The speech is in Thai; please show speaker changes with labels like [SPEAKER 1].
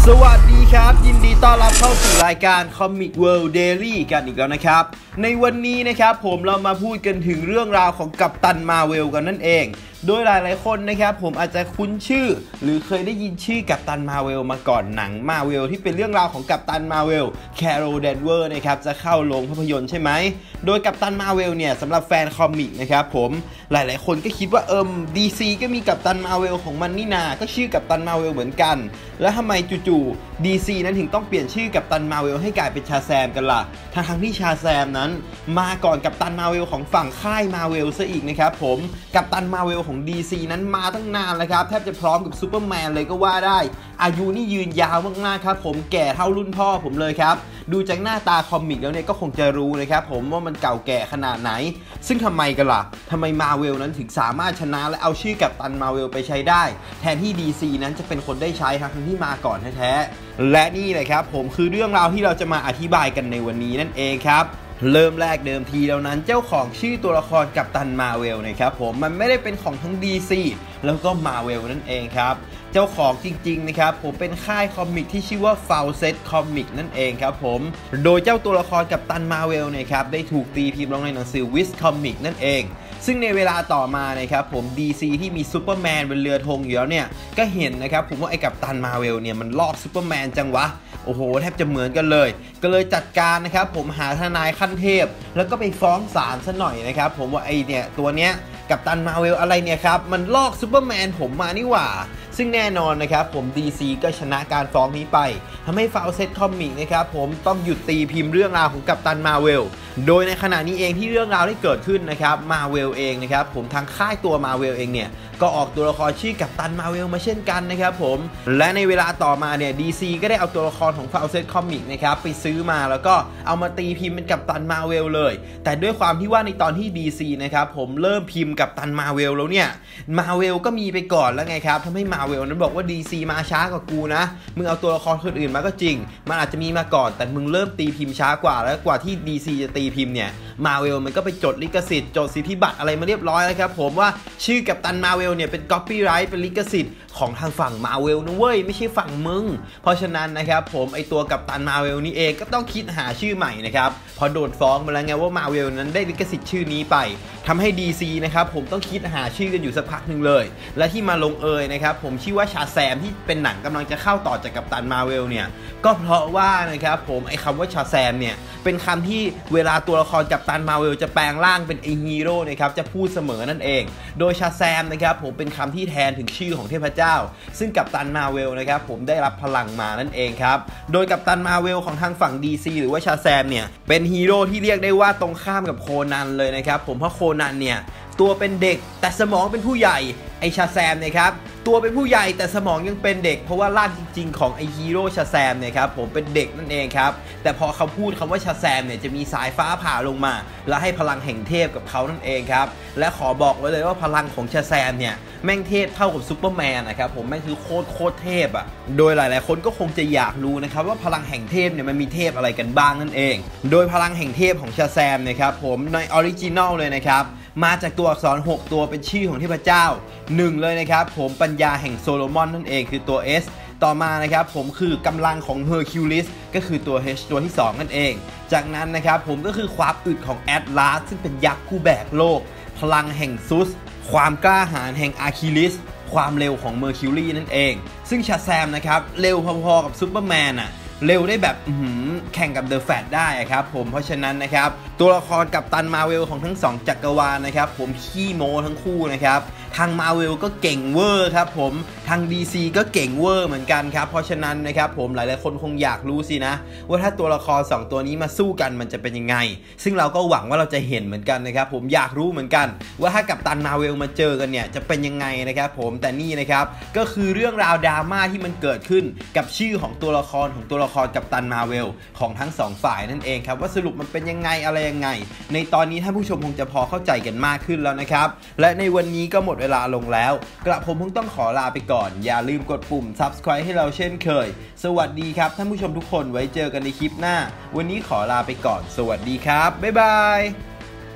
[SPEAKER 1] สวัสดีครับยินดีต้อนรับเข้าสู่รายการ Comic World Daily กันอีกแล้วนะครับในวันนี้นะครับผมเรามาพูดกันถึงเรื่องราวของกัปตันมาร์เวลกันนั่นเองโดยหลายๆคนนะครับผมอาจจะคุ้นชื่อหรือเคยได้ยินชื่อกัปตันมาร์เวลมาก่อนหนังมาร์เวลที่เป็นเรื่องราวของกัปตันมาร์เวลแคโรล แดนเวอร์นะครับจะเข้าโรงภาพยนตร์ใช่ไหมโดยกัปตันมาร์เวลเนี่ยสำหรับแฟนคอมิกนะครับผมหลายๆคนก็คิดว่าDC ก็มีกัปตันมาร์เวลของมันนี่นาก็ชื่อกัปตันมาร์เวลเหมือนกันแล้วทำไมจู่ๆ DC นั้นถึงต้องเปลี่ยนชื่อกัปตันมาร์เวลให้กลายเป็นชาแซมกันล่ะทั้งที่ชาแซมนั้นมาก่อนกัปตันมาร์เวลของฝั่งค่ายมาร์เวลซะอีกนะครับผมกัปตันมาร์เวลของ DC นั้นมาตั้งนานแล้วครับแทบจะพร้อมกับซูเปอร์แมนเลยก็ว่าได้อายุนี่ยืนยาวมากๆครับผมแก่เท่ารุ่นพ่อผมเลยครับดูจากหน้าตาคอมิกแล้วเนี่ยก็คงจะรู้นะครับผมว่ามันเก่าแก่ขนาดไหนซึ่งทำไมกันล่ะทำไมมาร์เวลนั้นถึงสามารถชนะและเอาชื่อกัปตันมาร์เวลไปใช้ได้แทนที่ DC นั้นจะเป็นคนได้ใช้ทั้งที่มาก่อนแท้ๆและนี่เลยครับผมคือเรื่องราวที่เราจะมาอธิบายกันในวันนี้นั่นเองครับเริ่มแรกเดิมทีแล้วนั้นเจ้าของชื่อตัวละครกัปตันมาร์เวลนะครับผมมันไม่ได้เป็นของทั้ง DC แล้วก็มาร์เวลนั่นเองครับเจ้าของจริงๆนะครับผมเป็นค่ายคอมิกที่ชื่อว่า Fawcett Comic นั่นเองครับผมโดยเจ้าตัวละครกัปตันมาร์เวลนะครับได้ถูกตีพิมพ์ลงในหนังสือ Viz Comic นั่นเองซึ่งในเวลาต่อมานะครับผม DC ที่มีซูเปอร์แมนบนเรือธงอยู่แล้วเนี่ยก็เห็นนะครับผมว่าไอ้กัปตันมาร์เวลเนี่ยมันลอกซูเปอร์แมนจังวะโอ้โหแทบจะเหมือนกันเลยก็เลยจัดการนะครับผมหาทนายขั้นเทพแล้วก็ไปฟ้องศาลซะหน่อยนะครับผมว่าไอเนี่ยตัวเนี้ยกัปตันมาร์เวลอะไรเนี่ยครับมันลอกซูเปอร์แมนผมมานี่หว่าซึ่งแน่นอนนะครับผม DC ก็ชนะการฟ้องนี้ไปทำให้ Fawcett Comic นะครับผมต้องหยุดตีพิมพ์เรื่องราวของกัปตันมาร์เวลโดยในขณะนี้เองที่เรื่องราวได้เกิดขึ้นนะครับมาร์เวลเองนะครับผมทางค่ายตัวมาร์เวลเองเนี่ยก็ออกตัวละครชื่อกัปตันมาร์เวลมาเช่นกันนะครับผมและในเวลาต่อมาเนี่ย DC ก็ได้เอาตัวละครของ Fawcett Comic นะครับไปซื้อมาแล้วก็เอามาตีพิมพ์เป็นกัปตันมาร์เวลเลยแต่ด้วยความที่ว่าในตอนที่ DC นะครับผมเริ่มพิมพ์กัปตันมาร์เวลแล้วเนี่ยมาร์เวลก็มีไปก่อนแล้วไงครับทำให้มาร์เวลนั้นบอกว่า DC มาช้ากว่ากูนะมึงเอาตัวละครคนอื่นมาก็จริงมันอาจจะมีมาก่อนแต่มึงเริ่มตีพิมพ์ช้ากว่าแล้วกว่าที่ DC จะตีพิมพ์เนี่ยมาร์เวลมันก็ไปจดลิขสิทธิ์จดสิทธิบัตรอะไรมาเรียบร้อยแล้วครับผมว่าชื่อกัปตันมาร์เวลเนี่ยเป็นก๊อปปี้ไรท์เป็นลิขสิทธิ์ของทางฝั่งมาร์เวลนะเว้ยไม่ใช่ฝั่งมึงเพราะฉะนั้นนะครับผมไอตัวกัปตันมาร์เวลนี่เองก็ต้องคิดหาชื่อใหม่นะครับพอโดนฟ้องมาแล้วไงว่ามาร์เวลนั้นได้ลิขสิทธิ์ชื่อนี้ไปทำให้ DC นะครับผมต้องคิดหาชื่อกันอยู่สักพักหนึ่งเลยและที่มาลงเอยนะครับผมชื่อว่าชาแซมที่เป็นหนังกำลังจะเข้าต่อจากกัปตันมาร์เวลเนี่ยก็เพราะว่านะครับผมไอคำว่าชาแซมเนี่ยเป็นคำที่เวลาตัวละครกัปตันมาร์เวลจะแปลงร่างเป็นไอฮีโร่นะครับจะพูดเสมอนั่นเองโดยชาแซมนะครับผมเป็นคำที่แทนถึงชื่อของเทพเจ้าซึ่งกัปตันมาร์เวลนะครับผมได้รับพลังมานั่นเองครับโดยกัปตันมาร์เวลของทางฝั่ง DC หรือว่าชาแซมเนี่ยเป็นฮีโร่ที่เรียกได้ว่าตรงข้ามกับโคนันเลยนะครับผมเพราะโคนันเนี่ยตัวเป็นเด็กแต่สมองเป็นผู้ใหญ่ไอชาแซมนะครับตัวเป็นผู้ใหญ่แต่สมองยังเป็นเด็กเพราะว่าร่างจริงๆของไอฮีโร่ชาแซมเนี่ยครับผมเป็นเด็กนั่นเองครับแต่พอเขาพูดคำว่าชาแซมเนี่ยจะมีสายฟ้าผ่าลงมาและให้พลังแห่งเทพกับเขานั่นเองครับและขอบอกไว้เลยว่าพลังของชาแซมเนี่ยแม่งเทพเท่ากับซูเปอร์แมนนะครับผมแม่งคือโคตรเทพอ่ะโดยหลายๆคนก็คงจะอยากรู้นะครับว่าพลังแห่งเทพเนี่ยมันมีเทพอะไรกันบ้างนั่นเองโดยพลังแห่งเทพของชาแซมนะครับผมในออริจินอลเลยนะครับมาจากตัวอักษร6ตัวเป็นชื่อของเทพเจ้า1เลยนะครับผมปัญญาแห่งโซโลมอนนั่นเองคือตัว S ต่อมานะครับผมคือกำลังของเฮอร์คิวลิสก็คือตัว H ตัวที่2นั่นเองจากนั้นนะครับผมก็คือความอึดของแอตลาสซึ่งเป็นยักษ์ผู้แบกโลกพลังแห่งซุสความกล้าหาญแห่งอะคิลิสความเร็วของเมอร์คิวรีนั่นเองซึ่งชาแซมนะครับเร็วพอๆกับซูเปอร์แมนอะเร็วได้แบบแข่งกับเดอะแฟลชได้ครับผมเพราะฉะนั้นนะครับตัวละครกัปตันมาร์เวลของทั้ง2จักรวาลนะครับผมขี้โม้ทั้งคู่นะครับทางมาร์เวลก็เก่งเวอร์ครับผมทาง DC ก็เก่งเวอร์เหมือนกันครับเพราะฉะนั้นนะครับผมหลายๆคนคงอยากรู้สินะว่าถ้าตัวละคร2ตัวนี้มาสู้กันมันจะเป็นยังไงซึ่งเราก็หวังว่าเราจะเห็นเหมือนกันนะครับผมอยากรู้เหมือนกันว่าถ้ากัปตันมาร์เวลมาเจอกันเนี่ยจะเป็นยังไงนะครับผมแต่นี่นะครับก็คือเรื่องราวดราม่าที่มันเกิดขึ้นกับชื่อของตัวละครกัปตันมาร์เวลของทั้ง2ฝ่ายนั่นเองครับว่าสรุปมันเป็นยังไงอะไรยังไงในตอนนี้ท่านผู้ชมคงจะพอเข้าใจกันมากขึ้นแล้วนะครับและในวันนี้ก็หมดเวลาลงแล้วกระผมคงต้องขอลาไปก่อนอย่าลืมกดปุ่ม Subscribe ให้เราเช่นเคยสวัสดีครับท่านผู้ชมทุกคนไว้เจอกันในคลิปหน้าวันนี้ขอลาไปก่อนสวัสดีครับบ๊ายบาย